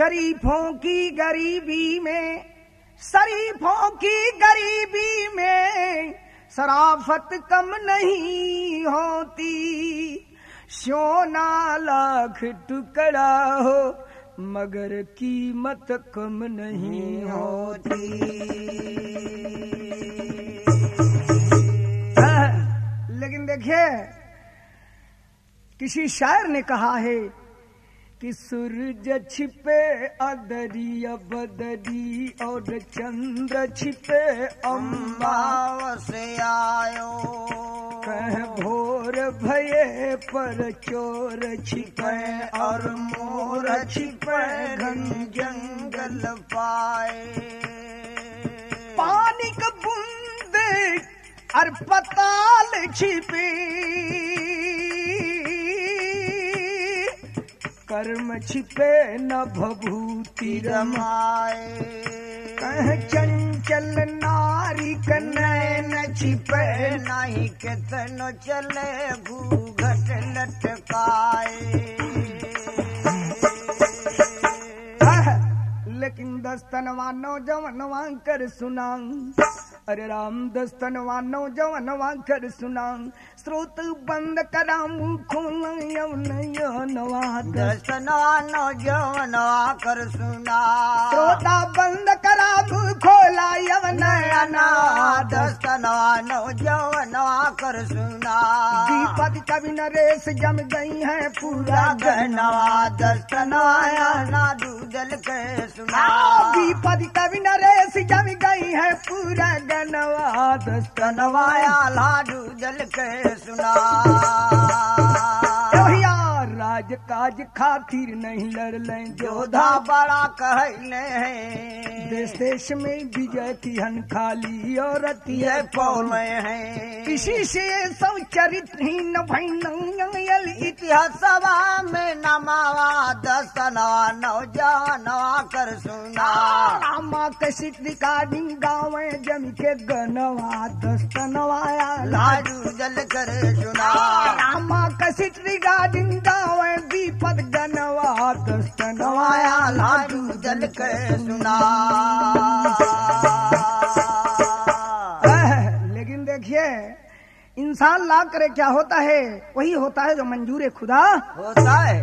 शरीफों की गरीबी में, शरीफों की गरीबी में शराफत कम नहीं होती। सोना लाख टुकड़ा हो मगर कीमत कम नहीं होती। लेकिन देखिए किसी शायर ने कहा है कि सूरज छिपे अदरी बदरी और चंद्र छिपे अम्बा से आयो। कह भोर भये पर चोर छिपे और मोर छिपे घन जंगल पाए। पानी का बूंद और पताल छिपे कर्म छिपे न भभूति रमाए। कह चंचल नारी कनैन छिपे नहीं कितनो चले घूंघट लटकाए। लेकिन दस्तनवा नौजवानवा कर सुनाऊं, अरे राम दस्तनवा नौजवानवा कर सुनाऊं। स्रोत बंद कराऊं खोलवा दस्तनवा नौजवानवा कर सुना। श्रोता बंद कराऊं खोला यवनयना। दस्तनवा नौजवानवा कर सुना। दीपक कवि नरेश जम गई है पूरा गहनवा। दस्तनवा ना दूजल के सुना। दीपक कवि नरेश जम गई है पूरा गनवा। दस्तनवाया लाडू जल के सुना। राज काज खातिर नहीं लड़ लें जोधा बड़ा कहले हैं। देश देश में विजय की हन खाली और ये पौले हैं। किसी से सब चरित्रहीन भैल इतिहासवा में नमावा। दस्तनवा नौजवानवा कर सुना। रामा कशित रिकॉर्डिंग गाँव जम के गनवा। दस्तनवाया लाडू जल कर सुना। रामा कशित रिकॉर्डिंग गाँव दीपक गनवा। दस्तनवाया लाडू जल कर सुना। लेकिन देखिए इंसान ला करे क्या होता है, वही होता है जो मंजूर खुदा होता है।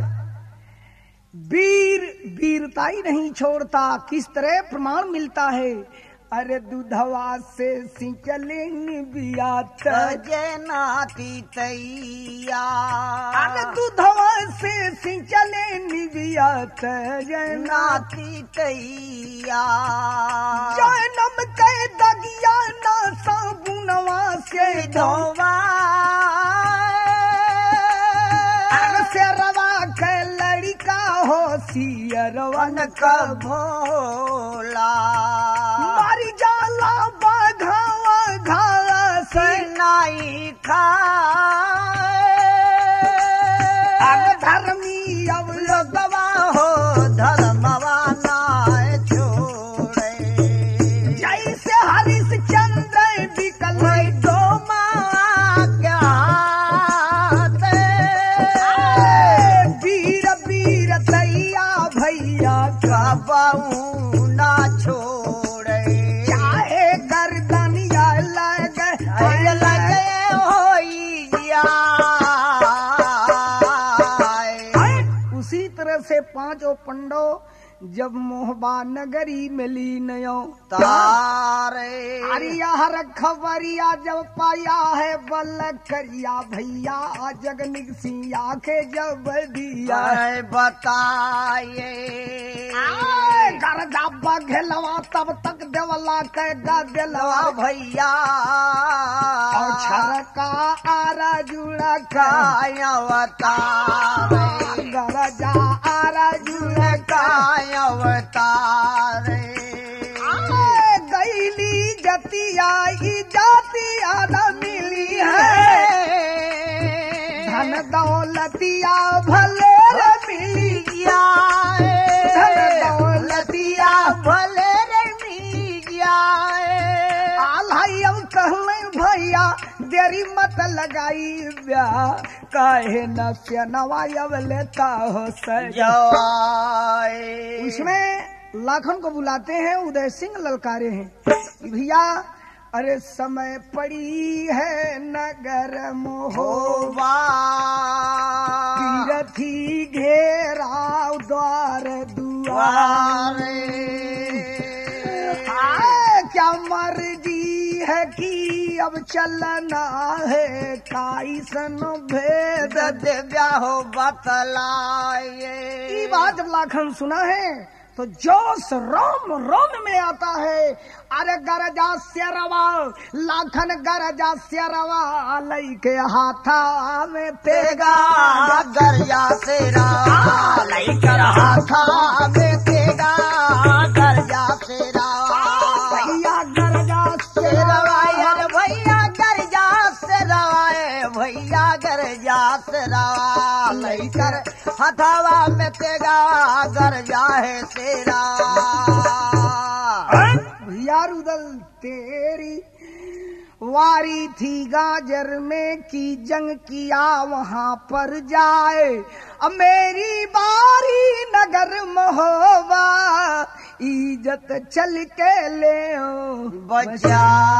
वीर वीरताई नहीं छोड़ता। किस तरह प्रमाण मिलता है, अरे दूधवा से सिंचलें बिया तजे नाती तैया। अरे दूधवा से सिंचलें बिया तजे नाती तैया। जन्म के दगिया ना साबुनवा से धोवा। शेरवा के लड़का हो सियरवन का भोला। मारी जाला बाघावा घास नाई खा। धर्मी अब लोगवा हो धर्मवा नाय छोड़े। जैसे हरिश्चंद्र बिकल दो माँ क्या वीर वीर तैया भैया कबऊ ना छोड़े। चाहे गर्दनिया लगे होइया। उसी तरह से पांचों पंडो जब मोहबा नगरी में लीनयो तारे। अरिया खबरिया जब पाया है बल करिया भैया जगनिक सिंह के जब दिया बताए। घर जाबा घेलवा तब तक देवला के गलवा भैया। और छरका आरा जुड़ा कायवतारे। गरजा आरा जुड़ा कायवतारे। गईली जतिया जातिया न मिली है। धन दौलतिया भले मिली गया। धन दौलतिया भले मिल गया। आलाई अब कहले भैया देरी मत लगाई ब्याह काहे न से नवायब लेता हो सर। जवाए उसमें लाखन को बुलाते हैं, उदय सिंह ललकारे हैं भैया अरे समय पड़ी है नगर मोहबा तीरथी घेराव द्वार दुआरे क्या मर्जी है कि अब चलना है काईसन भेद दिव्या हो बतलाए। ये बात जब लाखन सुना है तो जोश रोम रोम में आता है। अरे गरजा से रवा लाखन गरजा से रवा लईके हाथा में तेगा गरजा से रवा लेकर हाथा में तेगा गरजा से रवा भैया गरजा से रवाए भैया गरजा से रवाए भैया गरजा से रवा लेकर हथावा में तेगा गरजा है तेरा। भैया रुदल तेरी वारी थी गाजर में की जंग किया वहाँ पर जाए अब मेरी बारी नगर महोबा इज्जत चल के ले बचाए।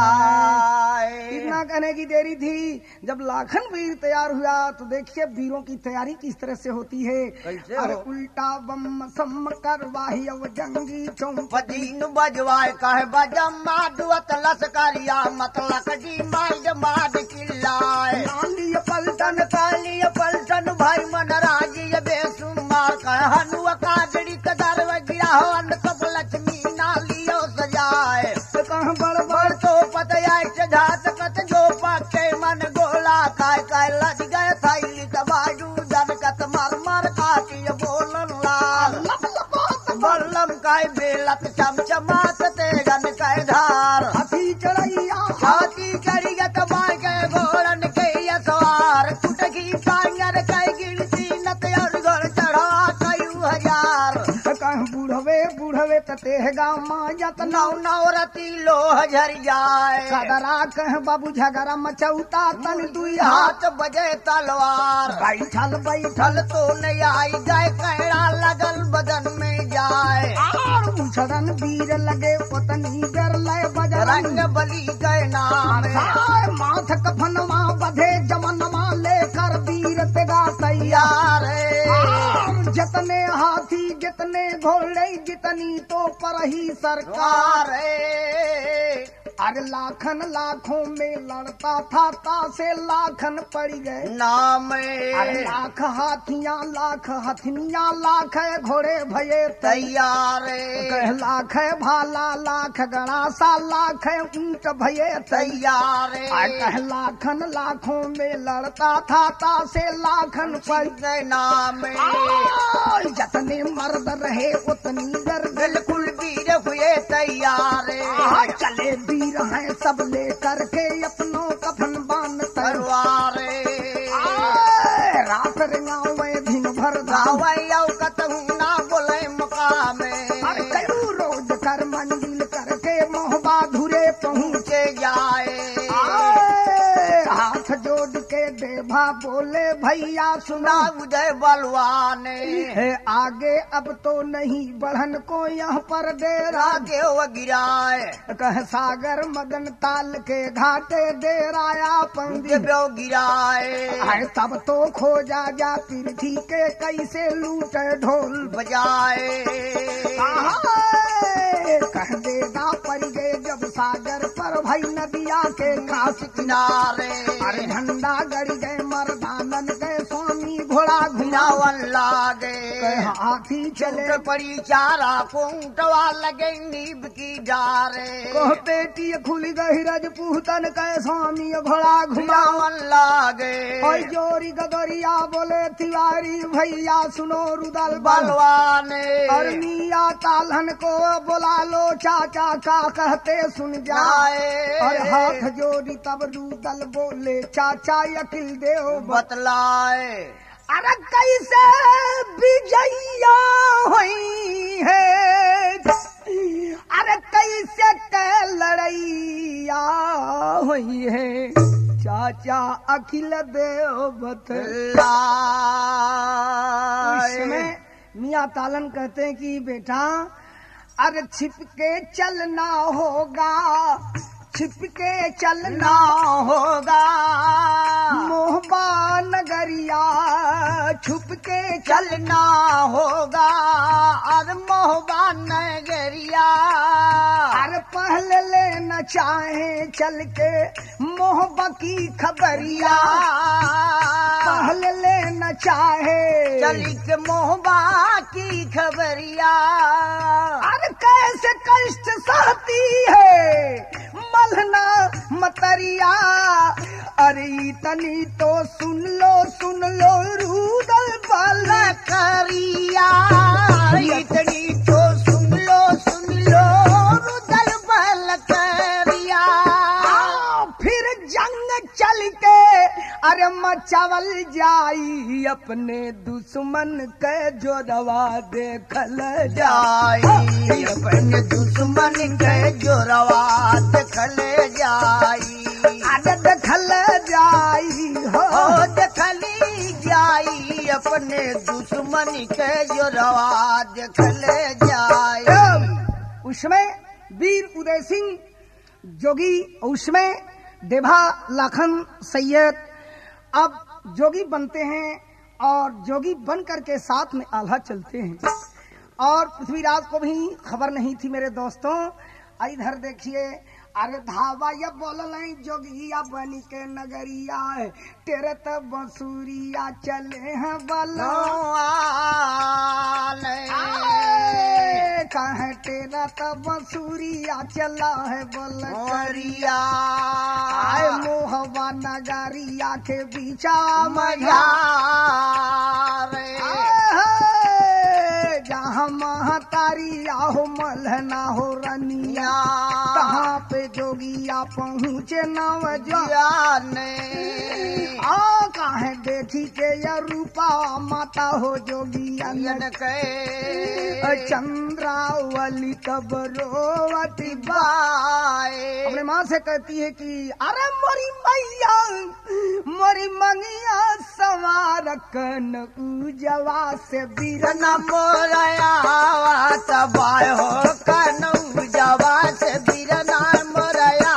इतना कहने की देरी थी जब लाखन वीर तैयार हुआ तो देखिए वीरों की तैयारी किस तरह से होती है। कैसे अरे हो? उल्टा बम सम करवाही अब जंगी चौंपदी पदीन बजवाए कहे बजम माडुअत लसकारिया मतलब कटी माइड माड किल्लाए नाली पलटन काली पलटन भाई मन राजी बेसुमार कहे हनुआ काजड़ी कदर गिरा हो अन्न सब लक्ष्मी नालियो सजाए कहाँ बड़ बड़ तो पतया झात कत जो पाके मन गोला काय लज गए थैली तबाजू जनकत मर मर काटी बोलन लाल बल्लम काय बेलत चमचमात तेगन काय धार हाथी चढ़ैया हाथी चढ़ियत मार के घोड़न के सवार कुटकी कांगर कई गिनती नत और घर चढ़ा कयू हजार कहाँ बूढ़वे तते है गाँव माँ जत नौ नौरती लोह झर जाए कदरा कह बाबू झगड़ा मचौता तन दुई हाथ बजे तलवार बैठल ठल तो नहीं आई गए कैड़ा लगल बदन में जाए और उछड़न वीर लगे पतनी डर लय रंग बजरंग बली गए नाम माथ कफनमा बधे जमनमा लेकर वीर तेगा तैयार यार जितने हाथी जितने घोड़े जितनी तो पर ही सरकार अरे लाखन लाखों में लड़ता था तासे लाखन पड़ गए नाम अरे लाख हाथियां लाख हथनियां लाख घोड़े भये तैयार कह लाख भाला लाख गणासा लाख ऊंट भये तैयार कह लाखन लाखों में लड़ता था तासे लाखन पड़ गए नाम जतने मर्द रहे उतनी गर्द बिल्कुल वीर हुए तैयार चले वीर हैं सब लेकर के अपनों कफन बांध परवार रात रिंगावे दिन भर गावैया कतहू ना बोले मुकाम कयू रोज कर मंजिल करके मोहबा धुरे पहुँचे जाए हाथ जोड़ के देभा बोले भैया सुना उदय बलवान है आगे अब तो नहीं बढ़न को यहाँ पर डेरा के वो गिराए कह सागर मदन ताल के घाटे डेराया पंडित देव्यो गिराए है तब तो खोजा जा पृथ्वी के कैसे लूटे ढोल बजाए कह देगा पड़ गए जब सागर पर भाई नदिया के घास किनारे अरे झंडा गड़ गए मर्दानन के स्वामी घोड़ा घुमावन लागे हाथी चले चले पड़ी चारा कोंटवा लगे नीब की डारे कह पेटी खुल गई रजपूतन के स्वामी घोड़ा घुमावन घुमावन लागे और जोरी गदरिया बोले तिवारी भैया सुनो रुदल बलवान और मिया तालहन को बुला लो चाचा का कहते सुन जाए और हाथ जोड़ी तब रुदल बोले चाचा यकील देव बतलाए अरे कैसे विजैया हुई है अरे कैसे के लड़ैया हुई है चाचा अखिल देव बतलाए। उस समय मियाँ तालन कहते हैं कि बेटा अरे छिप के चलना होगा, छिप के चलना होगा, मोहबा नगरिया छुप के चलना होगा, और मोहबा नगरिया। अरे पहले लेना चाहे चल के मोहबा की खबरिया, पहले लेना चाहे चल के मोहबा की खबरिया। अरे कैसे कष्ट सहती है मलना मतरिया। अरे इतनी तो सुन लो रूदल बलकरिया, इतनी तो सुन लो रुदल बलकरिया। फिर जंग चल के अरे मचावल जाई, अपने दुश्मन के जोरवा देखल जाई, अपने दुश्मन के जोरवा देखल जाई। अरे देखल जाई हो देखली जाई, अपने दुश्मन के जोरवा देखल जाई। उसमें वीर उदय सिंह जोगी, उसमें देभा लाखन सैयद अब जोगी बनते हैं और जोगी बन करके साथ में आल्हा चलते हैं। और पृथ्वीराज को भी खबर नहीं थी मेरे दोस्तों। इधर देखिए अरे धावा ये बोल जोगिया बन के नगरिया, तेरे तब बंसुरिया चले हैं बलो कहे तेरा तब बंसुरिया चला है बोलिया। आए मोहबा नगरिया के बीचा मजा जहाँ महतारिया हो मलहना हो रनिया, कहाँ पे जोगिया पहुँचे नवजिया ने। काहे देखी के ये रूपा माता हो जोगिया के चंद्रावली तब रोवती बाए। अपने माँ से कहती है कि अरे मोरी मैया मोरी मंगिया सवार कन उजवा से बीरना मोरया तबाय हो कन उजवा से बीरना मोरया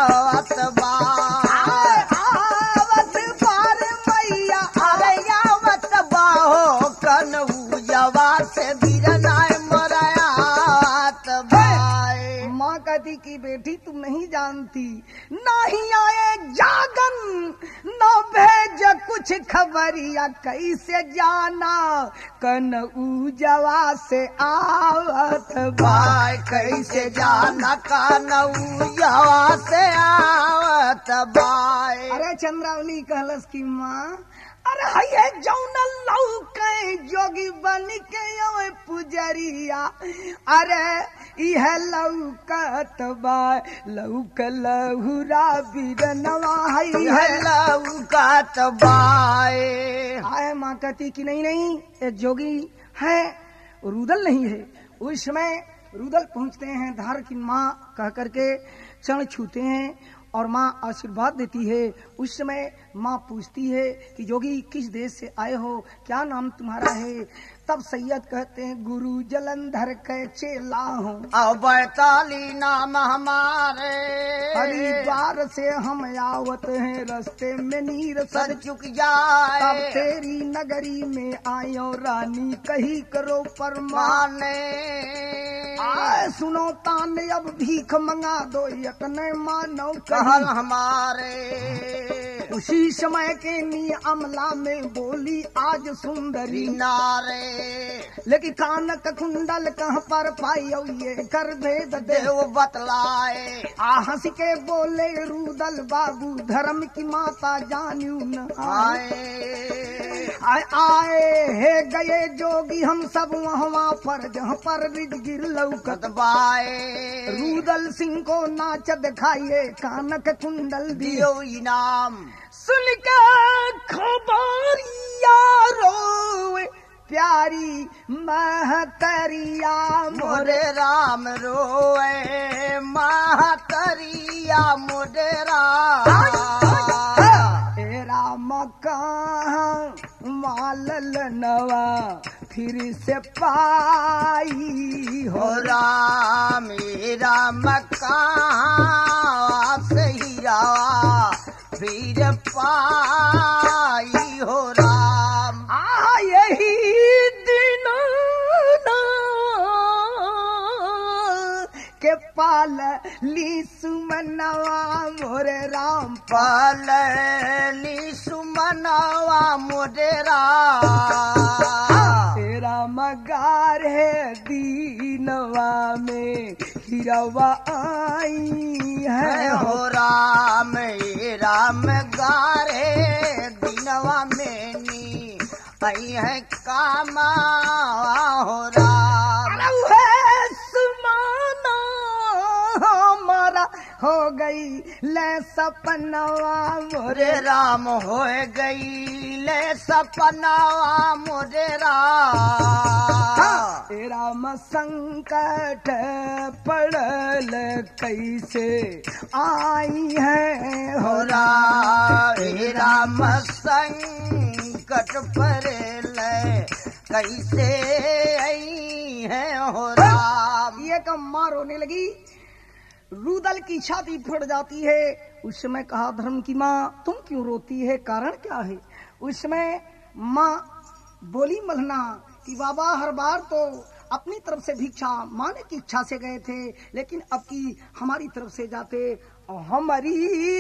की बेटी तुम नहीं जानती, नहीं आए जागन न भेज कुछ खबरिया, कैसे जाना कन उजवा से आवत भाई, कैसे जाना कन उजवा से आवत भाई। अरे चंद्रावली कहलस की माँ अरे है जौन लौके जोगी बन के ओए पुजरिया, अरे यह लौकत बा लौक लहुरा बिरनवा है लौकत बाए। आए माँ कहती कि नहीं ये जोगी है, रुदल नहीं है। उस समय रुदल पहुँचते हैं, धार की माँ कह करके चरण छूते हैं और माँ आशीर्वाद देती है। उस समय माँ पूछती है कि जोगी किस देश से आए हो, क्या नाम तुम्हारा है? तब सैयद कहते हैं गुरु जलंधर के चेला हूँ, अब 42 नाम हमारे, हरिद्वार से हम आवत हैं, रास्ते में नीर सर चुक जाए, तब तेरी नगरी में आयो रानी कही करो परमाने। आए सुनो ताने अब भीख मंगा दो यतने मानो कहल हमारे। उसी समय के नी अमला में बोली आज सुंदरी नारे, लेकिन कानक कुंडल कहाँ पर पाइयो ये कर भेद देव बतलाए। हंस के बोले रुदल बाबू धर्म की माता जान्यू न आए हे गए जोगी हम सब वहाँ पर जहाँ पर रिज गिर लौकत बाए। रुदल सिंह को नाच दिखाइए कानक कुंडल दियो इनाम, सुन के खबरिया रोए प्यारी महतरिया मोरे राम रोए महतरिया मोरे राम। फिर से पाई हो राम राम कहाँ से हीरा फिर पाई हो राम। यही दिन के पाल ली सुमनवा मोरे राम पालनी सुमनवा मोरे राम। तेरा मगार है दीनवा में हीरावा आई है हो राम राम गारे दिनवा में नी आई है कामा हो राम। हमारा हो गई ले सपनवा मोरे मोरे राम हो गई ले सपनावा मोरे राम। तेरा संकट पड़ल कैसे आई है हो राम संकट पड़ल कैसे आई है हो राम। ये कम माँ रोने लगी, रुदल की छाती फट जाती है। उस समय कहा धर्म की माँ तुम क्यों रोती है, कारण क्या है? उस समय माँ बोली मल्हना कि बाबा हर बार तो अपनी तरफ से भिक्षा माने की इच्छा से गए थे, लेकिन अब की हमारी तरफ से जाते हमारी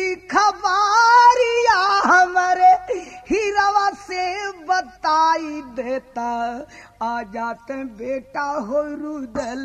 खबारिया हमारे हीरावा से बताई देता आ जाते बेटा हो रुदल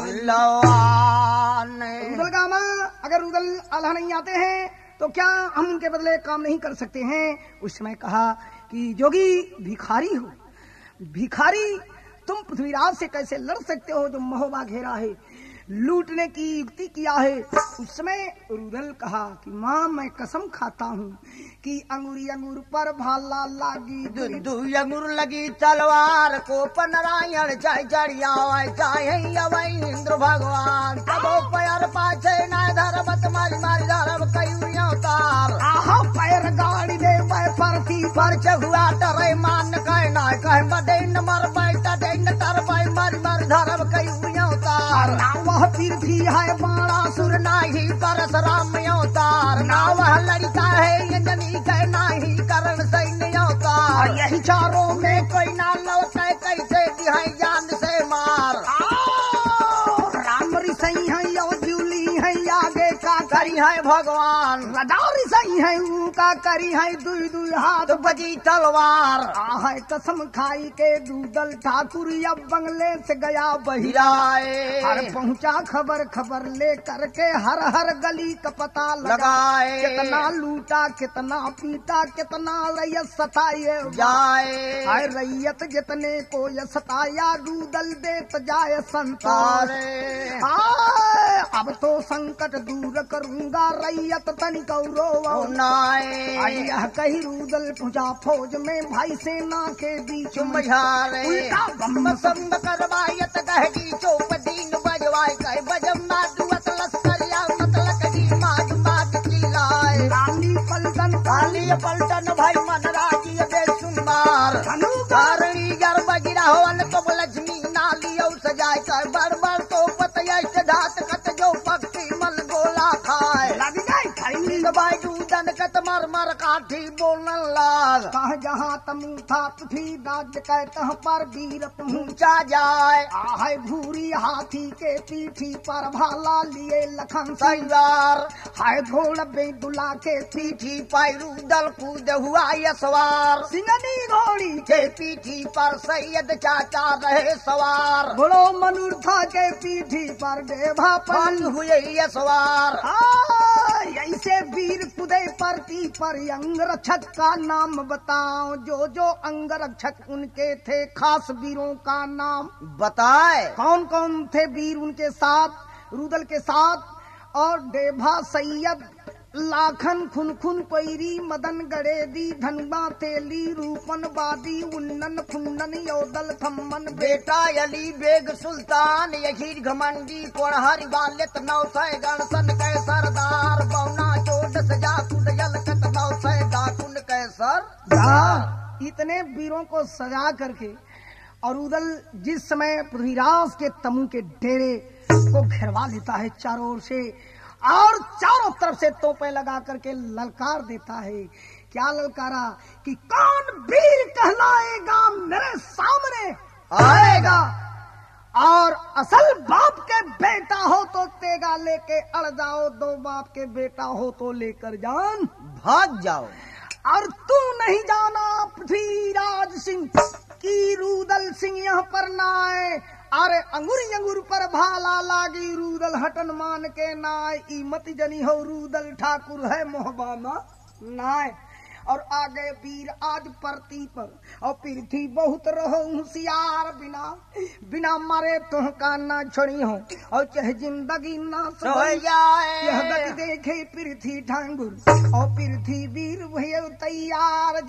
बलवान। रुदल का माँ अगर रुदल अल्लाह नहीं आते हैं तो क्या हम उनके बदले काम नहीं कर सकते हैं? उस समय कहा कि जोगी भिखारी हो, भिखारी तुम पृथ्वीराज से कैसे लड़ सकते हो जो महोबा घेरा है, लूटने की युक्ति किया है। उस समय रुदल कहा कि माँ मैं कसम खाता हूँ कि अंगूरी अंगूर पर भाला लागी दुदू अंगूर लगी तलवार को पनरायण चाहे चढ़िया चाहे इंद्र भगवान तबो पैर पाछे न धरबत मारी मारी धरब कई तार आहा पैर गाड़ी दे परती पर चहुआ टरे मान कह ना कह बदे न मर बैठा दे न तर पाई मारी मारी धरब कई तार। ना वह पृथ्वी है बाणासुर नाही परशुराम अवतार ना वह लड़का है यजनी कह नाही करण सैन्य अवतार। यही चारों में कोई ना लौटे कैसे दिहाई जान से मार। राम ऋषि है यो जूली है आगे का करी है भगवान रदा ऋषि है उनका करी है दुई दुई हाथ तो बजी तलवार। है कसम खाई के दूदल ठाकुर अब बंगले से गया बहिराए हर पहुंचा खबर खबर ले करके हर हर गली का पता लगाए कितना लूटा कितना पीटा कितना रैयत सताए जाए हाय रैयत जितने को ये सताया दूदल देत जाए संतार। अब तो संकट दूर करूंगा रैयत तनिक यह कही रूदल पहुंचा फौज में भाई सेना के बीच संग करवायत कहगी चौप दीन बजवाए कह बजम माधुअत लश्करिया मतलब की माध माध की लाए रानी पलटन भाई मन राजी दे सुमार धनुकारणी गर बगिरा होवन तो लक्ष्मी नाली और सजाए कर बड़ बड़ तो पतया धात कत जो पक्षी मन गोला खाए बाई दूधन कत मर मर काठी बोलन लाग कह जहाँ तमू था पृथ्वी राज कहता पर वीर पहुंचा जाए आहे भूरी हाथी के पीठी पर भाला लिए लखन सैयार हाय घोड़ बेदुला के पीठी पैरू दल कूद हुआ यसवार सिंगनी घोड़ी के पीठी पर सैयद चाचा रहे सवार बड़ो मनुर्था के पीठी पर देवा पन हुए यसवार ऐसे वीर कुदे परती पर अंगरक्षक का नाम बताओ जो जो अंगरक्षक उनके थे खास वीरों का नाम बताए कौन कौन थे वीर उनके साथ रुदल के साथ और देभा सैयद लाखन खुनखुन पैरी मदन गड़ेदी धनबा तेली रूपन बादी उन्नन फुन्नन योदल थम्मन बेटा अली बेग सुल्तान यही घमंडी कोढ़हरी वालित नौसै गणसन के सरदार बौना चोट सजा कुदयल कत नौसै डाकुन के सर। इतने वीरों को सजा करके और रुदल जिस समय पृथ्वीराज के तमु के डेरे को घेरवा लेता है चारों ओर से, और चारों तरफ से तोपें लगा करके ललकार देता है। क्या ललकारा कि कौन वीर कहलाएगा मेरे सामने आएगा, और असल बाप के बेटा हो तो तेगा लेके अड़ जाओ, दो बाप के बेटा हो तो लेकर जान भाग जाओ। और तू नहीं जाना पृथ्वीराज सिंह की रुदल सिंह यहाँ पर ना आए। अरे अंगुरी अंगुर पर भाला लागी, रुदल हटन मान के नाय, ई मत जनी हो रुदल ठाकुर है मोहबाना नाय। और आगे वीर आज परती पर, और पृथ्वी बहुत रहो होशियार, बिना बिना मारे तुह का ना छोड़ी हो, और चाहे जिंदगी ना सो जाए। यह गति देखे पृथ्वी ठाकुर, और पृथ्वी वीर भय तैयार,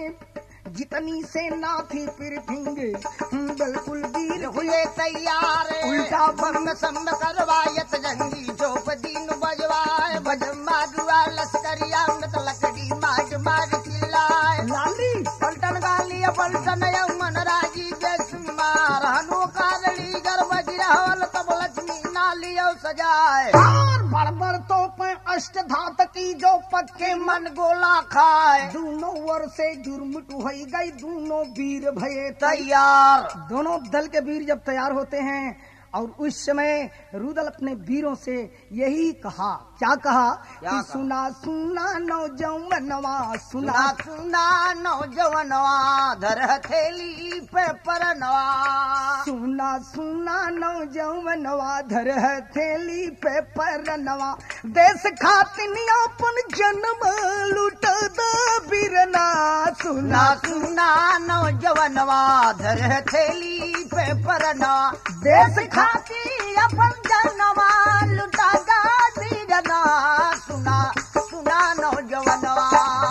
जितनी सेना थी पृथ्वी बिल्कुल वीर हुए तैयार। उल्टा बंद संद करवायत जंगी, चोप दीन बजवाए, बजमा दुआ लश्करिया मत लकड़ी मार मार चिल्लाए। लाली पलटन गालिया पलटन यमन राजी बेसुमार, हनु कारली गर्भ गिरहल तब लक्ष्मी नालियो सजाए। और बड़बड़ तो पे अष्ट धात की जो पक्के मन गोला खाए, दोनों वर से जुर्मुट हो गई, दोनों वीर भये तैयार। दोनों दल के वीर जब तैयार होते हैं, और उस समय रुदल अपने वीरों से यही कहा, क्या कहा कि सुना सुना नौजवानवा, सुना सुना नौजवानवा, धर हथेली पे परनवा। सुना सुना नौजवानवा, धर हथेली पे परनवा, देश खातिर अपन जन्म लुटा दा बिरना। सुना सुना नौजवानवा, धर हथेली पे परनवा, देश खातिर अपन जन्म लुटा दा बिरना। सुना सुना नौजवानवा,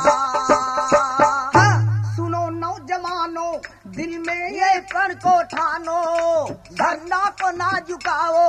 सुनो नौजवानों दिल में ये कण को ठानो, धरना को ना झुकाओ।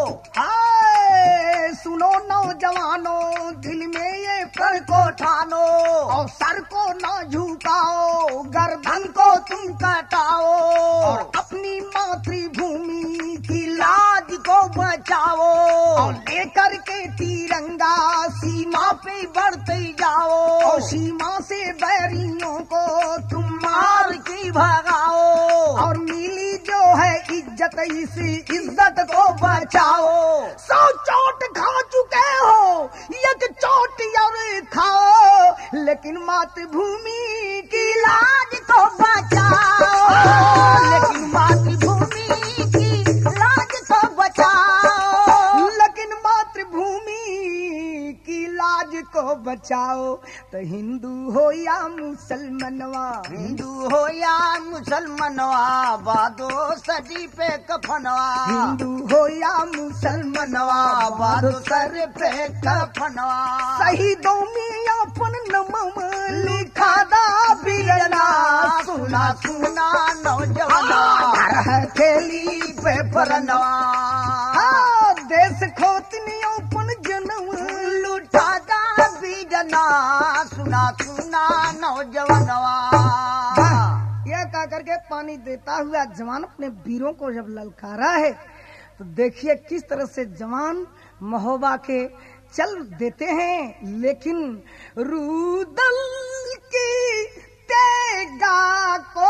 हाय सुनो नौजवानों दिल में ये कण को ठानो, और सर को ना झुकाओ, गर्दन को तुम कटाओ, और अपनी मातृभूमि की लाज को बचाओ, और लेकर के तिरंगा सीमा पे बढ़ते जाओ, और सीमा से बैरियों को तुम मार के भगाओ, और मिली जो है इज्जत इस इज्जत को बचाओ। 100 चोट खा चुके हो, एक चोट और खाओ, लेकिन मातृभूमि की लाज को बचाओ, लेकिन मातृभूमि की लाज को बचाओ, लेकिन मातृभूमि की लाज को बचाओ। तो हिंदू हो या मुसलमानवा, हिंदू हो या मुसलमानवा, बादो सदी पे कफनवा, हिंदू हो या मुसलमानवा, बादो सर पे कफनवा, शहीदों में अपन नमम लिखा दा बिरना। सुना सुना नौजवानवा, हथेली पे परनवा, देश खोतनी अपन जन्म लुटा दा बिरना। सुना सुना नौजवानवा, यह कह करके पानी देता हुआ जवान अपने वीरों को जब ललकारा है, तो देखिए किस तरह से जवान महोबा के चल देते हैं, लेकिन रुदल की तेगा को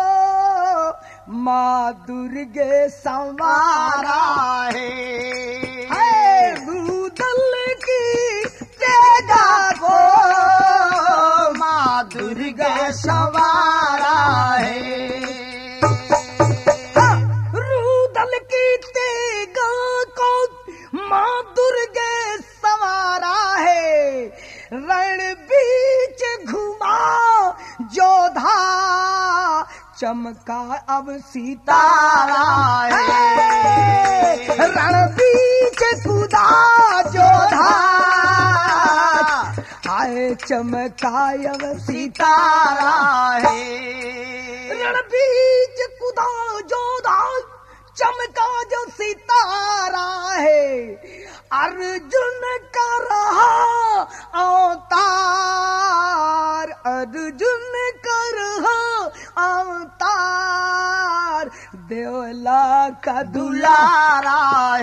माँ दुर्गे संवारा है, रुदल की तेगा को माँ दुर्गे संवारा है, रुदल की तेगा को माँ दुर्गे संवारा है, रण बीच घुमा जोधा चमका अब सितारा है, रण बीच कूदा जोधा आए चमका अब सितारा है, रण बीच कूदा जोधा चमका जो सितारा है, अर्जुन का रहा अवतार, अर्जुन का रहा अवतार, देवला का दुलारा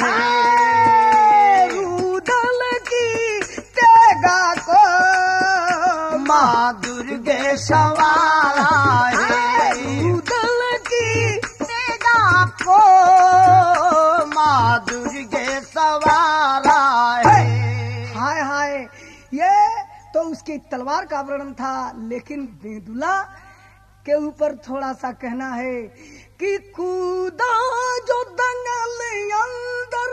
है रुदल की तेगा को माँ दुर्गे सवारा है रुदल की तेगा को माँ दुर्गे सवारा है। हाय हाय, ये तो उसकी तलवार का वर्णन था, लेकिन बेदुला के ऊपर थोड़ा सा कहना है कि कूदा जो दंगल अंदर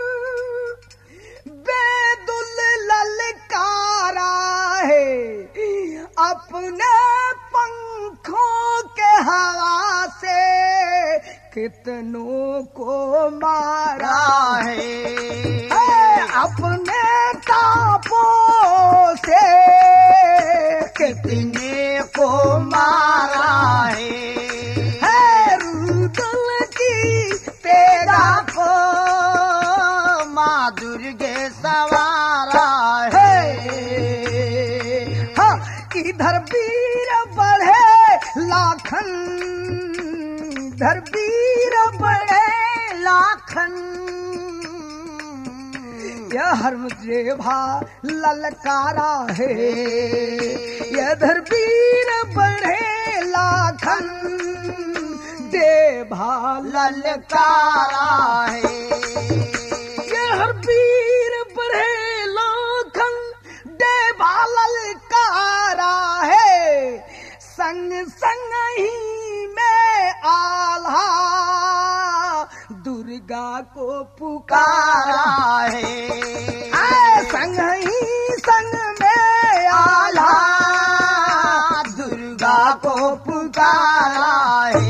बेदुल ललकारा है, अपने पंखों के हवा से कितनों को मारा है अपने तापों से कितने को मारा है रुदल की तेरा को माँ दुर्गे सवारा है। हाँ, इधर वीर बढ़े लाखन, इधर वीर बढ़े लाखन यह हरमजेभा ललकारा है, इधर वीर बढ़े लाखन देभा ललकारा है यह वीर बढ़े लाखन देभा ललकारा है, संग संग ही में आल्हा दुर्गा को पुकारा है संग ही संग में आल्हा दुर्गा को पुकारा है।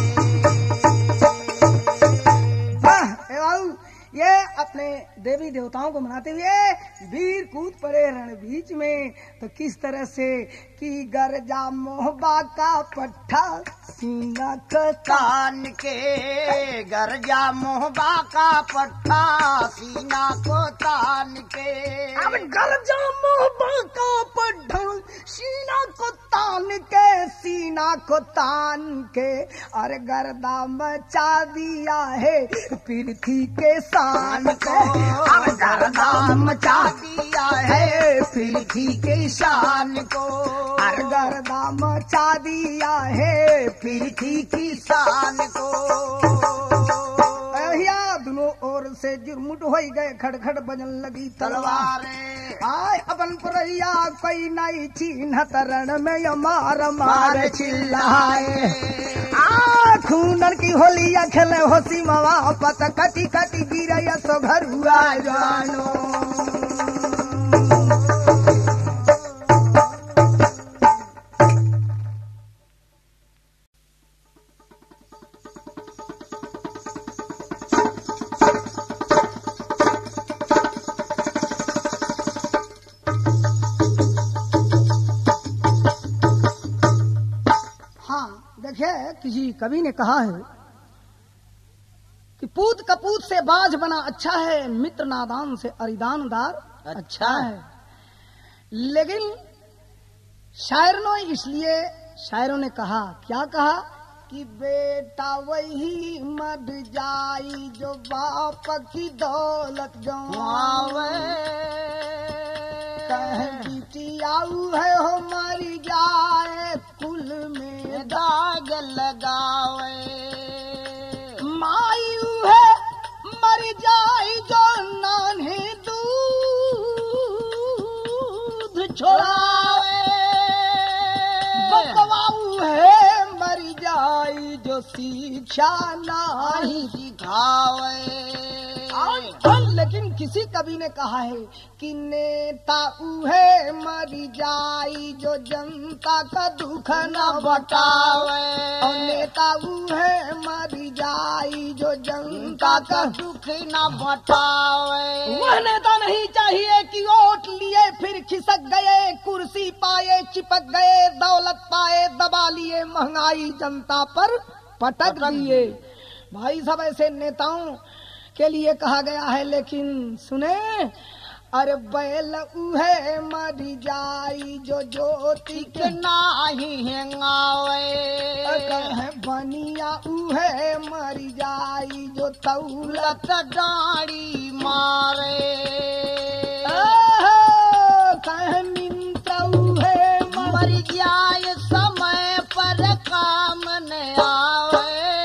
ये अपने देवी देवताओं को मनाते हुए वीर कूद पड़े रण बीच में, तो किस तरह से कि गरजा मोहबा का पट्टा सीना कान के गरजा मोहबा का पट्टा सीना को तान के अब गरजा मोहबा का पट्टा सीना को तान के, सीना को तान के और गर्दा मचा दिया है पृथ्वी के शान को, अब गर्दा मचा दिया है पृथ्वी के शान को, और गर्दा मचा दिया है पृथ्वी की शान को। दोनों ओर से जुर्मुट हो गए, खड़खड़ बजन लगी तलवारें आय अपन पुरैया कोई नहीं चिन्ह तरण में मार मार चिल्लाए खूनर की होलिया खेले होसी मवा पत कटी कटी गिरया सो घरुआ जानो। किसी कवि ने कहा है कि पूत कपूत से बाज बना अच्छा है, मित्र नादान से अरिदानदार अच्छा है। लेकिन शायरों ने कहा, क्या कहा कि बेटा वही मर जाई जो बाप की दौलत गंवावे, कहे बिटियाऊ है हो मर जाए कुल में दाग लगावे, मायू है मर जाए जो नान्हे दूध छोड़ावे, बकवाऊ है मर जाए जो शिक्षा नहीं सिखावे। लेकिन किसी कवि ने कहा है कि नेता उहे मर जाई जो जनता का दुख न बटावे, और नेता उहे मर जाई जो जनता का दुख न बटावे। वह नेता नहीं चाहिए कि वोट लिए फिर खिसक गए, कुर्सी पाए चिपक गए, दौलत पाए दबा लिए, महंगाई जनता पर पटक दिए। भाई सब ऐसे नेताओं के लिए कहा गया है। लेकिन सुने, अरे बैल उहे मर जाई जो ज्योति के नाही हेंगावे, बनिया उहे मर जाई तौलत लत डाड़ी मारे कह मिंत्रऊ है मर जाए समय पर काम न आवे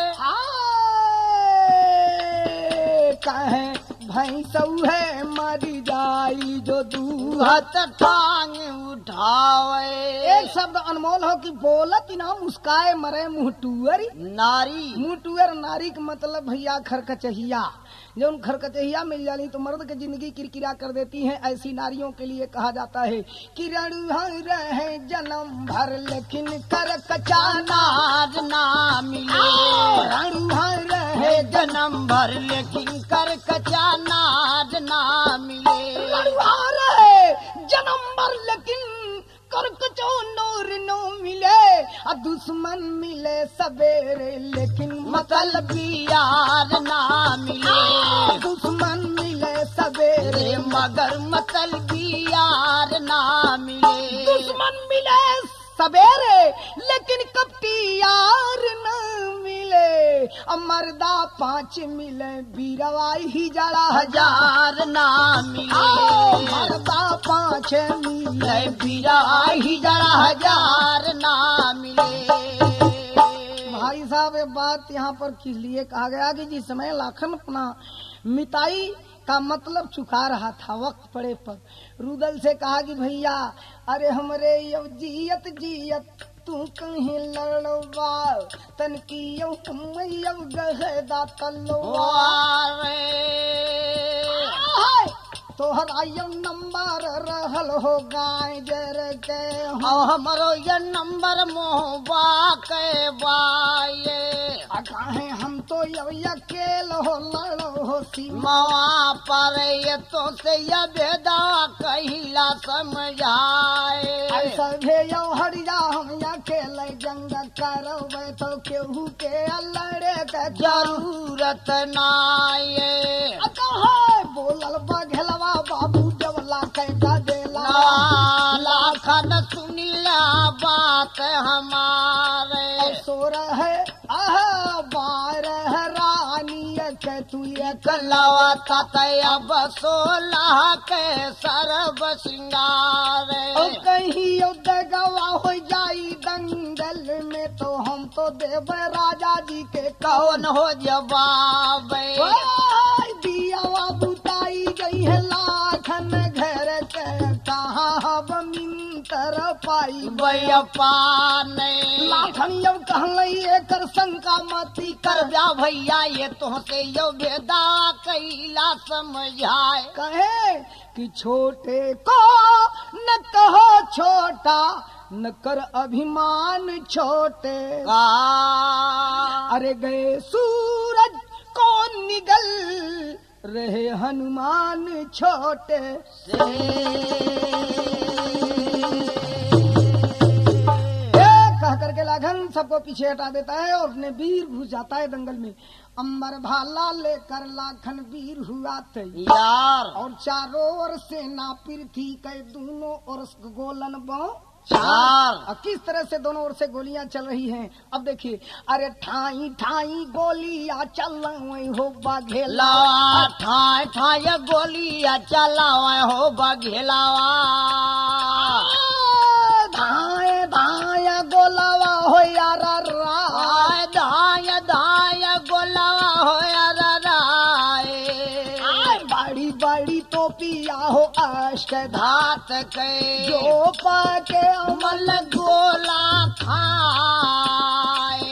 कहे भैंसऊ है मरी जाई जो दूहत हथ टांग उठावे एक शब्द अनमोल हो कि बोलत ना मुस्काए मरे मुहटुअरी नारी मुहटुअर नारी का मतलब भैया खरकचहिया जो उन खरकचहिया मिल जानी तो मर्द की जिंदगी किरकिरा कर देती है। ऐसी नारियों के लिए कहा जाता है कि रणुहर रहे जन्म भर लेकिन करकचाना नाज ना मिले रणुहर रहे है जन्म भर लेकिन कर कचा नाज ना मिले रणुहर रहे जन्म भर लेकिन करकचो नूर नो मिले और दुश्मन मिले सवेरे लेकिन मतलबी यार ना मिले दुश्मन मिले सवेरे रे मगर मतलबी यार ना मिले दुश्मन मिले सवेरे लेकिन कपटी यार न मिले मर्दा 5 मिले बीरवाई ही जड़ा हजार ना मिले मर्दा 5 मिले बीरा ही जरा हजार ना मिले भाई साहब ये बात यहाँ पर किस लिए कहा गया कि जिस समय लाखन अपना मिताई का मतलब चुका रहा था वक्त पड़े पर रुदल से कहा कि भैया अरे हमरे यव जियत जियत तू कहीं लड़वा तन की यव गहदा तलवार तोहरा यव नंबर रहल हो गाय जर के हमरो ये नंबर मोहबा के बाये काहे हम तो यव अकेल हो लड़ो हो सीमा मवा पर ये तो से ये बेदा कहिला समझाए सभे यौ हरिया हम अकेल जंग करवे तो केहू के लड़े के जरूरत नाये कहे बोलल बघेलवा बाबू देवला के गदेला लाखन सुनिला बात हमारे सोर है बारह रानी के तू कलवा ततया बसोला के सरब सिंगार कहीं दगवा हो जाई दंगल में तो हम तो देव राजा जी के कौन हो जवाब दिया बुताई गई है लाखन घर के कहाँ मिंतर पाई पाने लाखन यव कहलई एकर शंका मती कर जा भैया ये तुहसे यो भेदा कैला समझाए कहे कि छोटे को न कहो छोटा न कर अभिमान छोटे अरे गए सूरज को निगल रहे हनुमान छोटे कह करके लाखन सबको पीछे हटा देता है और अपने वीर घुस जाता है दंगल में। अंबर भाला लेकर लाखन वीर हुआ यार और चारों ओर सेना पृथ्वी के दोनों ओर गोलन बो चार किस तरह से दोनों ओर से गोलियां चल रही हैं। अब देखिए अरे ठाई ठाई गोलियां चल रही हो बघेला ठाई ठाई गोलियां चलावा हो बघेलावा धाय धाय गोलावा हो यार धाय धाय गोलावा हो यार बड़ी बड़ी टोपिया हो अष्ट धात के जो पाके अमल गोला खाए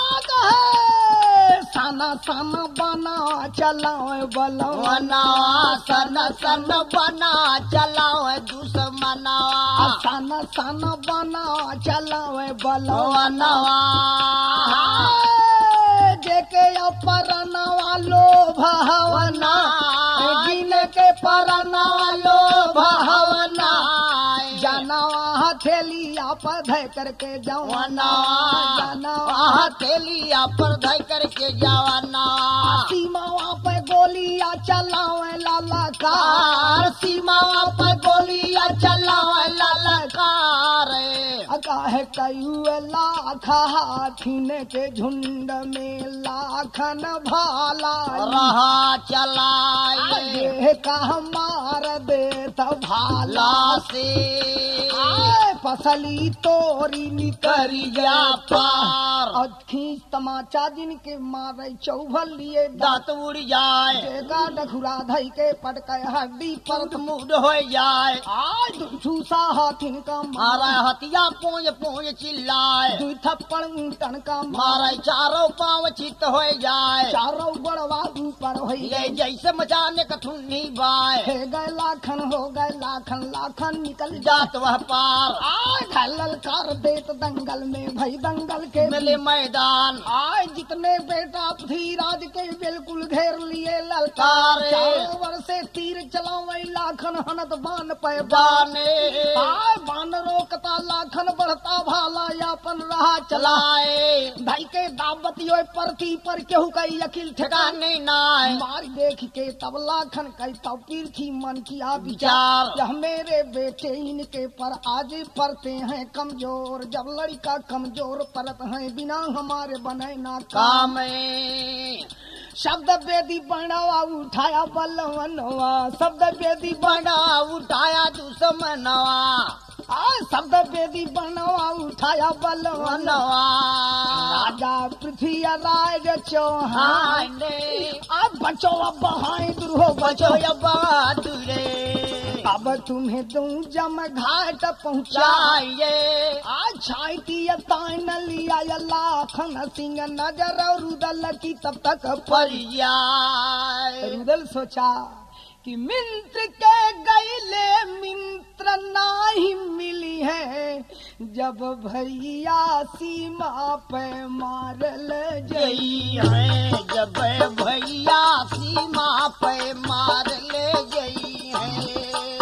साना साना बना चलाओ बलवना सन सन बना चलाओ दुश्मनवा साना साना बना चलाओ बलवना जेके परनवा लो भावना गिन के परनवा लो भावना जानवा हथेलिया पर धय करके जवाना जानवा हथेलिया पर धय करके जवाना सीमावा पे गोलियां चलावे लालकार सीमावा पर गोलियां चलावे लालकार काहे कयुए लाख हाथिन के झुंड में लाखन भाला रहा चलाए ये कहा मार दे तो भाला से आए फसली तोरी निकरिया पार और खींच तमाचा जिनके मारे चौभल लिए दांत उड़ जाए देगा डखुरा धई के पटके हड्डी पर पट मुड हो जाए आज झूसा हाथिन का मारा हथिया पोंज पोंज चिल्लाए दुई थप्पड़ ऊंटन का मारा चारों पाँव चित हो जाए चारों बड़वा ऊपर हो ले जैसे मचाने कथुन्नी बाय हे गए लाखन हो गए लाखन लाखन निकल जात वह पार आज ढलल कर देत दंगल में भाई दंगल के मिले मैदान आज जितने बेटा पृथ्वीराज के बिल्कुल घेर लिए ललकार तारे। चारों ओर से तीर चलावे लाखन हनत बान पे जाने आय बान रोकता लाखन बढ़ता भाला यापन रहा चला चलाए भाई के दावतियों परती पर केहू कई अकिल ठिकाने ठिकाने नाय मार देख के तब लाखन कई तब पीरथी मन किया विचार। विचार यह मेरे बेटे इनके पर आज परते हैं कमजोर जब लड़का कमजोर परत हैं बिना हमारे बने ना काम काम शब्द वेदी बनावा उठाया बलवनवा शब्द वेदी बना उठाया दुश्मनवा शब्द वेदी बनावा उठाया बलवनवा मनवा राजा पृथ्वी राज चौहान हाने अब बचो अब बहाए दुर्हो बचो बचो या बहादुरे अब तुम्हें दूं जम घाट पहुँचा चाहिए आज छाई की तान लिया या लाखन सिंह नजर और रुदल की तब तक पर जाए रुदल सोचा कि मिंत्र के गईले मिंत्र नाही मिली है जब भैया सीमा पे मारल जई गई है जब भैया सीमा पे मार ले गई है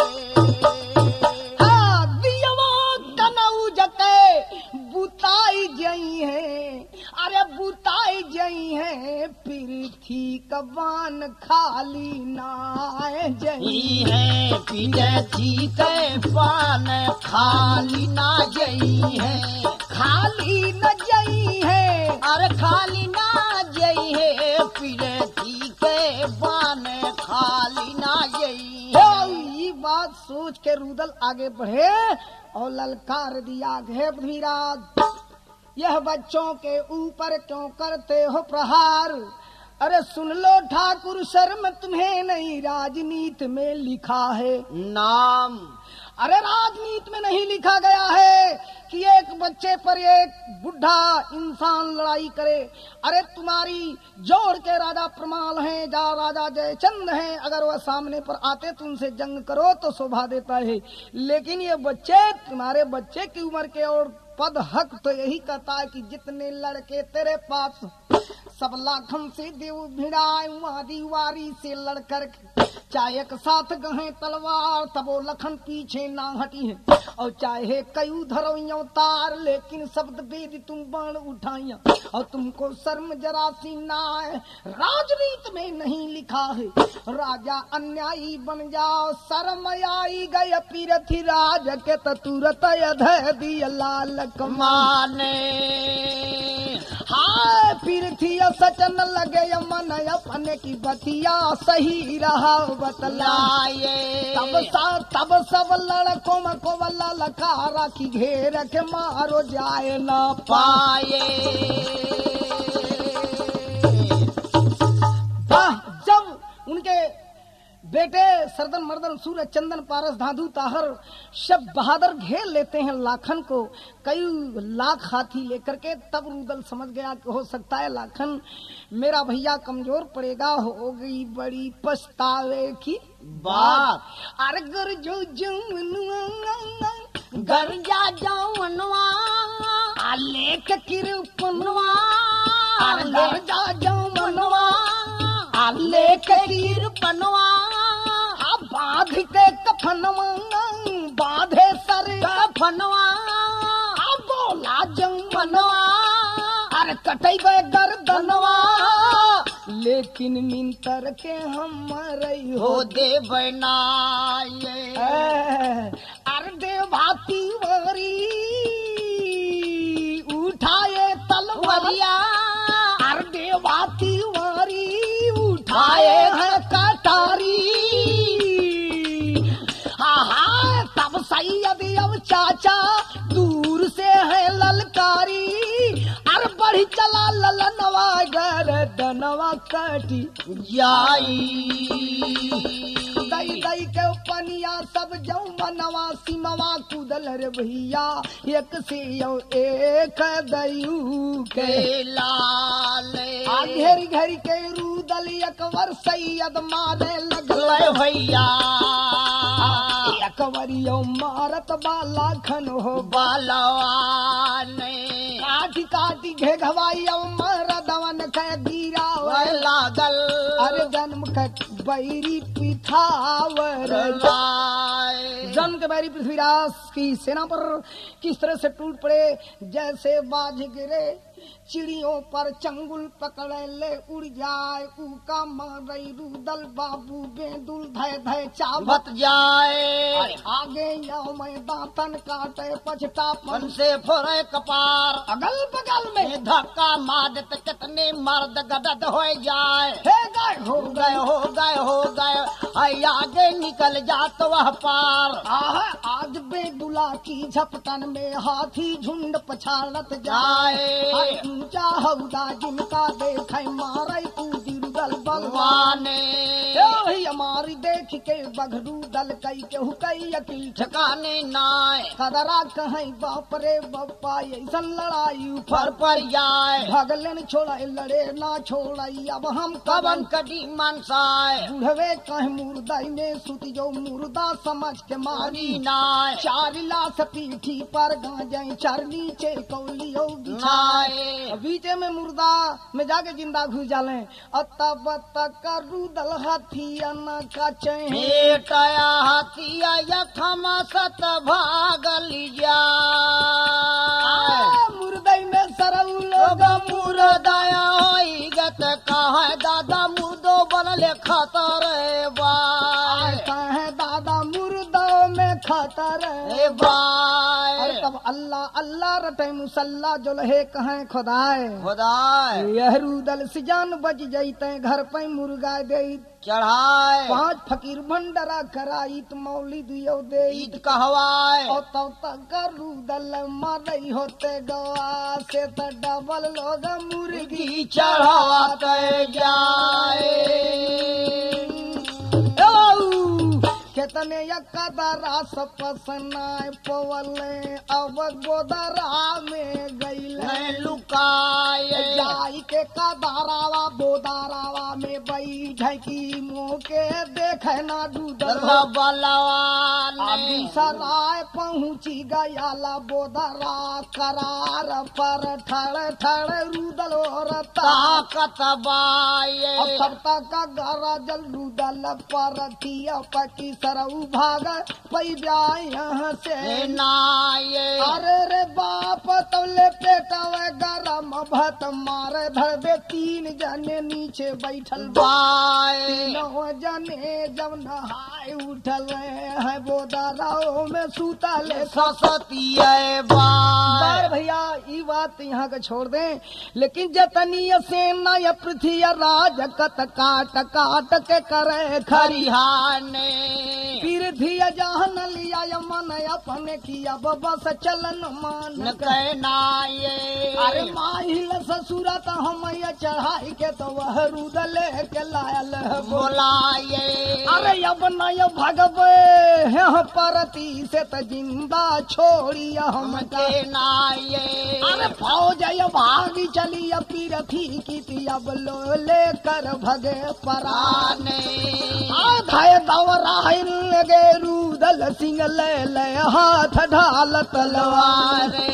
दियवा कनौज के बुताई जई है अरे बुताई जई है पृथ्वी कबान खाली नाय जई है पीरथी के पान खाली ना जई है खाली न जई है अरे खाली ना जई है पीरथी के पान खाली ना जई है ये बात सोच के रुदल आगे बढ़े और ललकार दिया घे पृथ्वीराज यह बच्चों के ऊपर क्यों करते हो प्रहार अरे सुन लो ठाकुर शर्म तुम्हें नहीं राजनीति में लिखा है नाम अरे राजनीति में नहीं लिखा गया है कि एक बच्चे पर एक बुढ़ा इंसान लड़ाई करे अरे तुम्हारी जोर के राजा प्रमाल हैं जा राजा जयचंद हैं अगर वह सामने पर आते तुमसे जंग करो तो शोभा देता है लेकिन ये बच्चे तुम्हारे बच्चे की उम्र के और पद हक तो यही कहता है कि जितने लड़के तेरे पास सब लाखन से देव भिड़ाए वादी वारी से लड़कर चाहे एक साथ गहे तलवार तब वो लखन पीछे ना हटी है और चाहे कई धरो तार लेकिन शब्द वेद तुम बाण उठाइया और तुमको शर्म जरा सी ना है राजनीति में नहीं लिखा है राजा अन्यायी बन जाओ शर्म आई गए पृथ्वीराज के तुरत अधय दिया लाल माने हाय पृथ्वी सचन लगे मन अपने की बतिया सही रहा बतलाए तब सब लड़कों को ललकारा की घेर के मारो जाए ना पाए जब उनके बेटे सरदन मर्दन सूरज चंदन पारस धाधु ताहर सब बहादुर घेर लेते हैं लाखन को कई लाख हाथी लेकर के तब रुदल समझ गया कि हो सकता है लाखन मेरा भैया कमजोर पड़ेगा हो गई बड़ी पछतावे की बात अरे गर जो घर जा जाऊनवा लेख किरपनवा घर जा जाऊनवा लेख तीर पनवा बाध के कफनवा बाधे सर फनवा बोला मनवा अरे कटई गए गर्दनवा लेकिन मिंतर के हम मरई हो दे बनाए अरे देव भाती वरी बढ़ी चला ललनवा गर्दनवा कटी दई दई के पनिया सब जौवनवा सिमवा कूदल रे भैया एक से एक दयू के घेरी घेरी के रूदल एक वर सैयद मारे लगल भैया एक वरियो मारत बाला खन हो बालवान काटी काटी घेघवाई मरदवन के गिरा लागल अरे जन्म के बैरी पिथावर जन्म के बैरी पृथ्वीराज की सेना पर किस तरह से टूट पड़े जैसे बाझ गिरे चिड़ियों पर चंगुल पकड़े ले उड़ जाए उका मरई रूदल बाबू बेदुल धय धय चावत जाए आगे जाओ मैं दांतन काटे पछतापन से फोड़े कपार अगल बगल में धक्का मार देते कितने मर्द गदद हो जाए हे गए हो हो गए आगे निकल जात वह पार आज बेदुला की झपटन में हाथी झुंड पछाड़त जाए ऊंचा हौदा जिनका देखे मारे कूदी दल बलवाने हमारी देख के बघरू दल कई के हुकई अकिल ठिकाने नाय कदरा कहीं बाप रे बप्पा ऐसा लड़ाई पर जाए भगलन छोड़े लड़े ना छोड़ई अब हम कवन कटी मनसाए बुढ़वे कहीं मुर्दाई में सुती जो मुर्दा समझ के मारी नाय 4 लाख पीठी पर गांजे चार नीचे कौलियो बीचे में मुर्दा में जाके जिंदा घुस जाले तब तक रूदल हाथिया न कचया हाथिया यखमा सत भागल जा मुर्दई में सरऊ लोग मुर्दया गत कहा दादा मुर्दो बनले खतर कहे दादा मुर्दों में खतर तब अल्लाह अल्लाह रटे मुसल्ला जो लहे कहे खुदाए यह रूदल से जान बच जैते घर पे मुर्गा दे चढ़ाए 5 फकीर भंडरा कराई तो मौली दियो दे कहवाए और तब तक रूदल मारई होते गवा से तो डबल लोग मुर्गी चढ़ाते जाए केतने कदरा सपसनाए पवले अब गोदरा में गईले लुकाए जाई के कदारावा बोदारावा में बैठ की मुँह के देखे ना दूधर सराय पहुँची गयाला बोदरा करार पर ठड़ ठड़ रूदल और ताकत बाए तब तक गरा जल रूदल पर थिया पकी सरऊ भाग पई जाए यहाँ से नाये अरे रे बाप तौले पेटवे गरम भत मारे धर दे 3 जने नीचे बैठल बाए 9 जने जब नहाए उठल है बोदराओ में सुतल ससतिये बाए भैया ये बात यहाँ का छोड़ दें लेकिन जतनीय सेना या पृथ्वी राज कत काट काट के करे खरिहाने पृथ्वी जहन लिया मन अपने किया बस चलन मान कहनाये अरे माहिल ससुरा तो हम चढ़ाई के तो वह रूदल के लायल बोलाये अरे अब नय भगवे परती से तो जिंदा छोड़ी हम कहनाये अरे फौज भागी चली पीरथी की अब लो लेकर भगे पराने आधाय दौराइल लगे रूदल सिंह ले हाथ ढाल तलवारे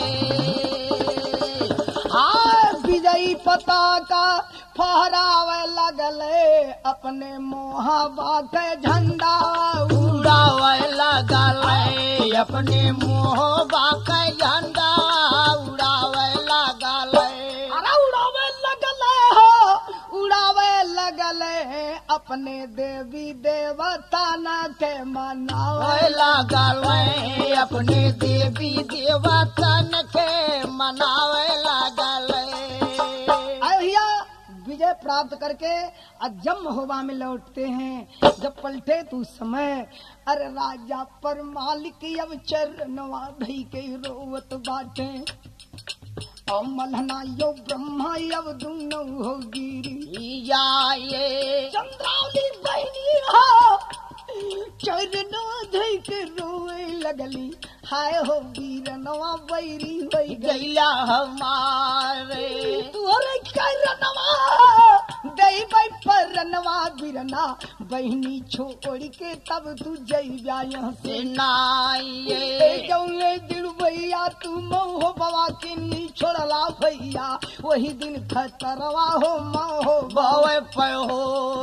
विजयी पताका फहरावे लगले अपने मोहबा के झंडा उड़ावे लगले अपने मोहबा के झंडा उड़ावे लगले अरे उड़ावे लगले हो उड़ावे लगले अपने देवी देवता न के मनावे लगले अपने देवी देवता न के मनावे लगले विजय प्राप्त करके जब महोबा में लौटते हैं जब पलटे तो समय अरे राजा पर मालिक अब चरणवा धई के रोवत बाटे और मलहना यो ब्रह्मा अब दोनों हो गिरी जाए चंद्रावली बहनी हो चरणों धोई के रोए लगली हाय हो वीरनवा बैरी हो गैला हमारे तुहरे करनवा दई बाई परनवा वीरना बहनी छोड़ के तब तू जइया यहाँ से नाये जौले दिल भैया तू मोह बवा के नी छोड़ला भैया वही दिन खतरवा हो मोह बवे पे हो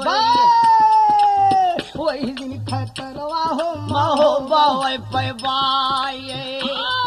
वही दिन खतरवा हो महो बवे पे बाये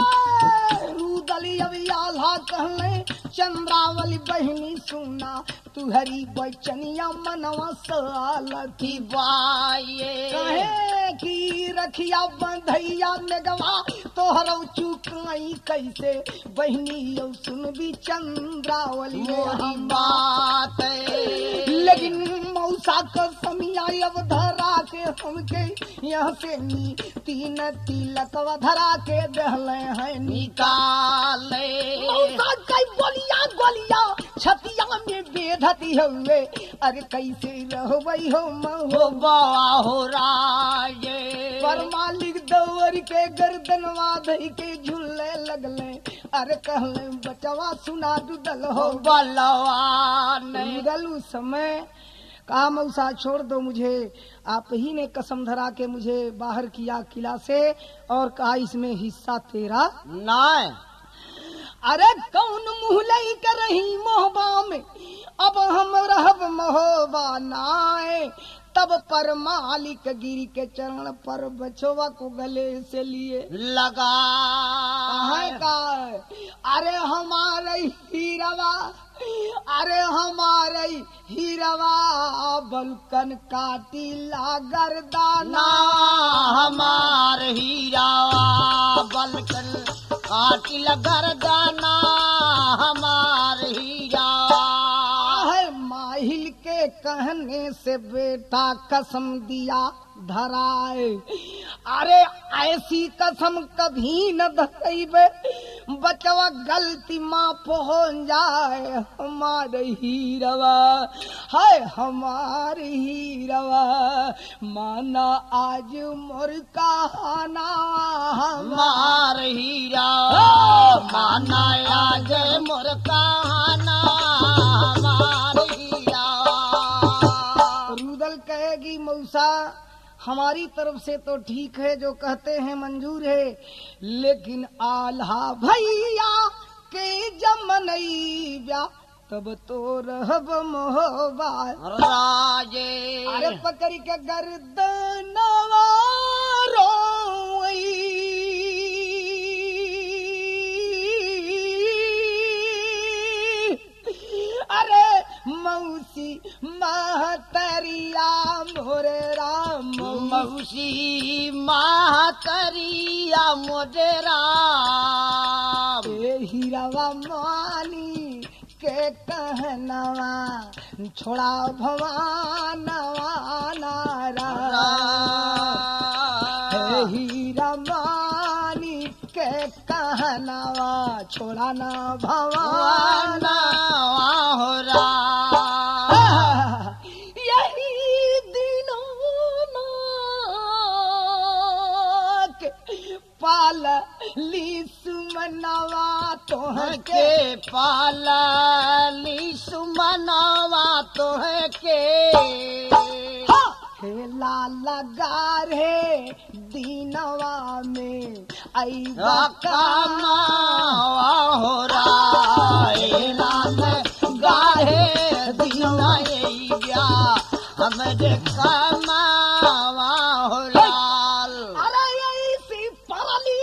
रूदली अब आल्हा कहले चंद्रावली बहनी सुना तुहरी बचनिया मनवा सालती बाये कहे की रखिया बंधैया मेगवा तोहरा चुकाई कैसे बहनी यो सुन भी चंद्रावली मोरी बात लेकिन मौसा का समिया अब धरा के हमके यहाँ से नी तीन तिलक धरा के दहले हैं निकाले मौसा कई गोलिया गोलिया छतिया में बेधती हुए अरे कैसे रहबई हो हो बावा हो राजे पर मालिक दौर के गर्दनवा धई के झूले लगले अरे कहले बचवा सुना दुदल हो बलवान दुदल उस समय कहा मौसा छोड़ दो मुझे आप ही ने कसम धरा के मुझे बाहर किया किला से और कहा इसमें हिस्सा तेरा नाय अरे कौन मुँह लई कर रही मोहबा में अब हम रहब मोहबा नाए तब पर मालिक गिरी के चरण पर बचवा को गले से लिए लगा का अरे हमारे हीरवा अरे हमारे हीरवा बलकन काटी ला गर्दाना हमार हीरा बलकन काटिल गर्दाना हमार हीरा है माहिल के कहने से बेटा कसम दिया धराए अरे ऐसी कसम कभी न धरेबे बचवा गलती माँ पहुँच जाए हमारे हीरवा है हमारे हीरवा माना आज मोर कहाना हमार हीरा माना आज मोर कहाना हमार हीरा रुदल कहेगी मौसा हमारी तरफ से तो ठीक है जो कहते हैं मंजूर है लेकिन आल्हा भैया के जमनैया तब तो रहब मोहबा राजे अरे पकड़ी के गर्दनवा रोई अरे मौसी महतरिया मोरे राम मौसी महतरिया मोरे राम हीरावा मानी के कहनवा छोड़ा भवानवा नारा हीरा मानी के कहनवा छोड़ा न भवान हो राम यही दिनों पाल ली सुमनवा तोहके के पाली सुमनवा तोह के खेला लगा रे दीनवा में ऐसा कामावा हो रायला गाहे दीना या हमरे कामावा हो लाल अरे ऐसी पाली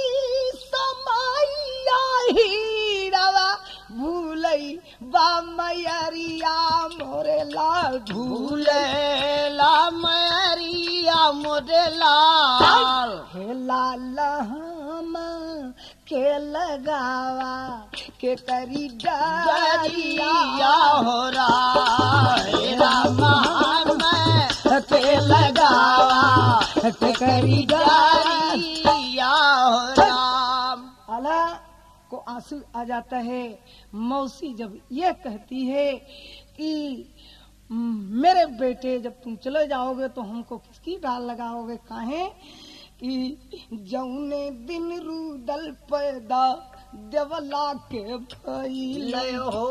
समैया हीरावा भूलई बा मैरिया मोरे लाल भूले ला मैरिया मोरे लाल हे लाल हम के लगावा के करी दरिया डरिया हो राम के लगावा के करी डरिया दरिया हो राम अला को आंसू आ जाता है। मौसी जब ये कहती है कि मेरे बेटे जब तुम चले जाओगे तो हमको किसकी डाल लगाओगे, काहे कि जौने दिन रूदल पैदा देवला के भइले हो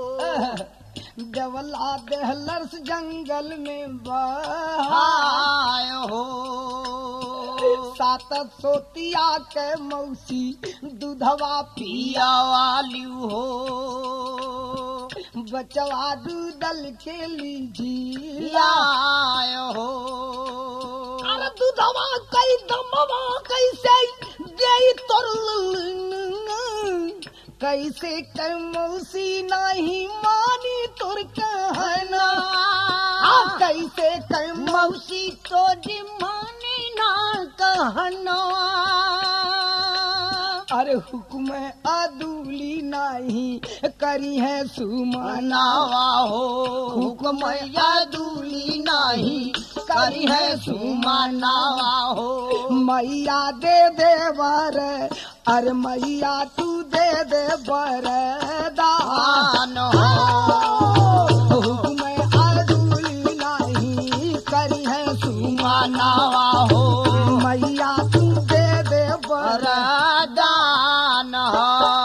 देवला देहलर्स जंगल में बहाय हाय हो सात सोतिया के मौसी दूधवा पिया पिया वाली हो बचवा दूधल के लीजिए लाय हो अरे दूधवा कई दमवा कैसे गई तोर कैसे कर मौसी नहीं मानी तुर कहना कैसे कर मौसी तो जिमानी ना कहना अरे हुक्म अदूली नहीं करी है सुमना मनावा हो हुक्म यादूली नहीं करी है सुमनावा हो मैया दे दे बर अरे मैया तू दे दे बरदान दान हो हुक्म अदूली नहीं करी है सुमना मनावा हो मैया तू दे दे बर दान हो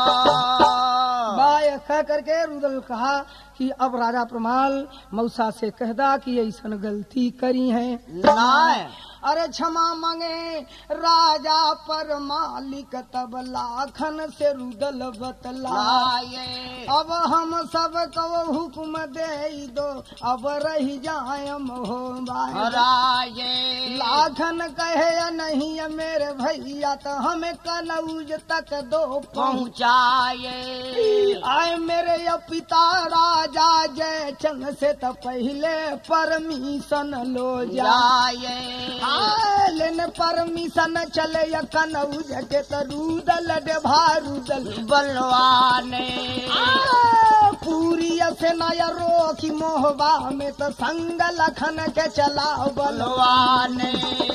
बाय कह करके रुदल कहा कि अब राजा प्रमाल मौसा से कहदा कि ऐसन गलती करी है नाय अरे क्षमा मांगे राजा पर मालिक तब लाखन से रुदल बतला लाये अब हम सब को हुक्म दे दो अब रही जायम हो भाई राये लाखन कहे नहीं मेरे भैया तो हमें कनौज तक दो पहुँचाए आए मेरे ये पिता राजा जय चंद से तो पहले परमिशन लो जाए लेने परमिशन चले या कनौज के तो रूदल डे भारूदल बलवाने पूरी सेना या रोकी मोहबा में तो संग लखन के चलाओ बलवाने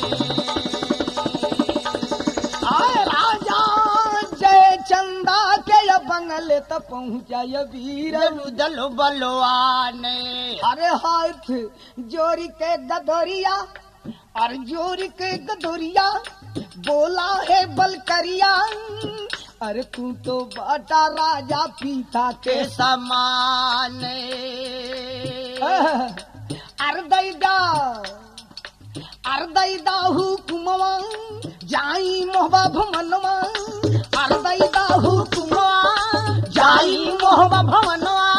आए राजा जय चंदा के या बंगले तो पहुँचा या वीर रुदल बलवाने अरे हाथ जोरी के गदोरिया और जोरी के गदोरिया बोला है बलकरिया अरे तू तो बाटा राजा पीता के के समाने अर्दैदा हुकुमवा जाई मोहबा भमनवा अर्दैदा हुकुमवा जाई मोहबा भवनवा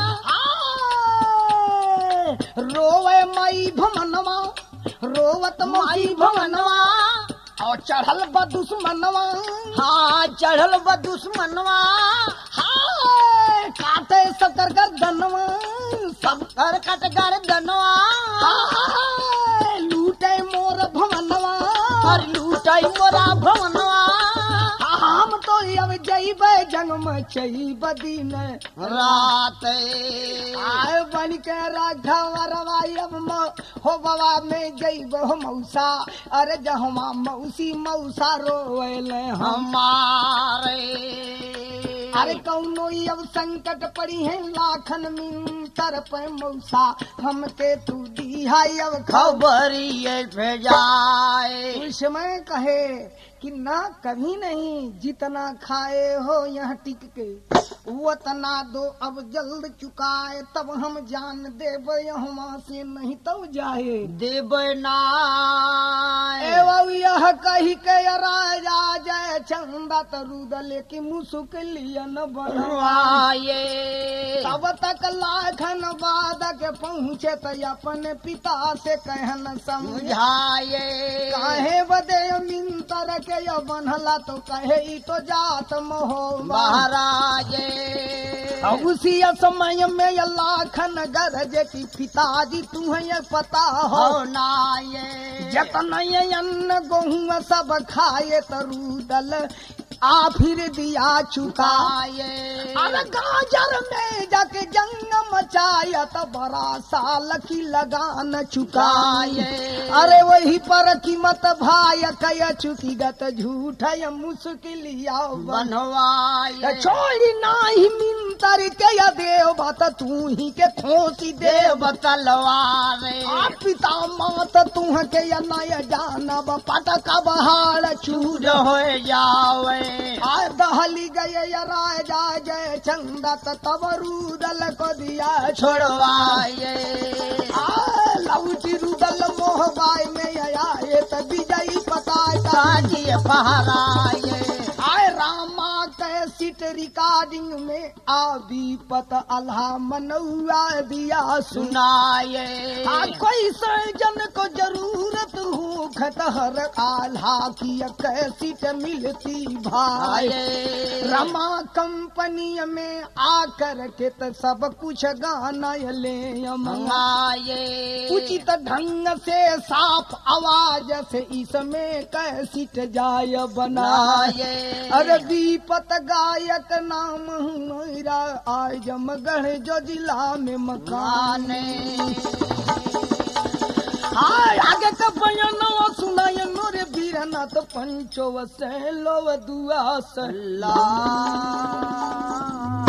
रोवे माई भमनवा रोवत माई भमनवा और चढ़ल ब दुश्मनवा हाँ चढ़ल ब दुश्मनवा हाय काटे सकर गर्दनवा सब कर कट गर्दनवा हाय लूटे मोर भवनवा और लूटाई मोरा भवनवा हम तो अब जइबे जंग में चई बदीन रात आए बन के राघवरवा अब हो बाबा में जइब हो मौसा अरे जहमा मौसी मौसा रोवेले हमारे अरे कौनो अब संकट पड़ी है लाखन मिंतर पे मौसा हमके तू दिहा अब खबरिए भेजाए उसमें कहे कि ना कभी नहीं जितना खाए हो यहाँ टिक के उतना दो अब जल्द चुकाए तब हम जान देब यहाँ से नहीं तो जाए देवना एवं यह कही के राजा जय चंदा तरुदल की मुसुक लियन बनवाए तब तक लाखन बाद के पहुँचे तो अपने पिता से कहन समझाए काहे बदे मिंतर के यो बनला तो कहे ई तो जात मोहो महाराज उसी समय में ये लाखन गरज की पिताजी तुम्हें पता हो नाये जतन ये अन्न गेहूं सब खाए तरुदल आ फिर दिया चुका चुकाए अरे गाजर में जाके जंग मचाया तो बड़ा साल की लगान चुकाए अरे वही पर कीमत भाई कह चुकी गत झूठ मुश्किलिया बनवाए छोड़ी नाही मिंतर के या देव बत तू ही के खोसी देव देव तलवारे आ पिता मात तू के या नय जानब पटक बहार चूर चूर हो जावे आ दहली गए या राजा जय चंदत तब रूदल को दिया छोड़वाए लौटी रुदल मोहबाई में आए त विजयी पता काजी पहराए आए रामा के सीट रिकॉर्डिंग में आबी पत अल्लाह मनौआ दिया सुनाए कोई सर्जन को जरूरत हो खतहर आल्हा की सीट मिलती भाई रमा कंपनी में आकर के तो सब कुछ गाना ले मंगाए उचित ढंग से साफ आवाज से इसमें कैसीट जाय बनाए अरे दीपत गायक नाम मेरा आजमगढ़ जो जिला में मकान आगे तो बयानवा सुनाय मोरे बीरनाथ पंचो से लो दुआ सल्ला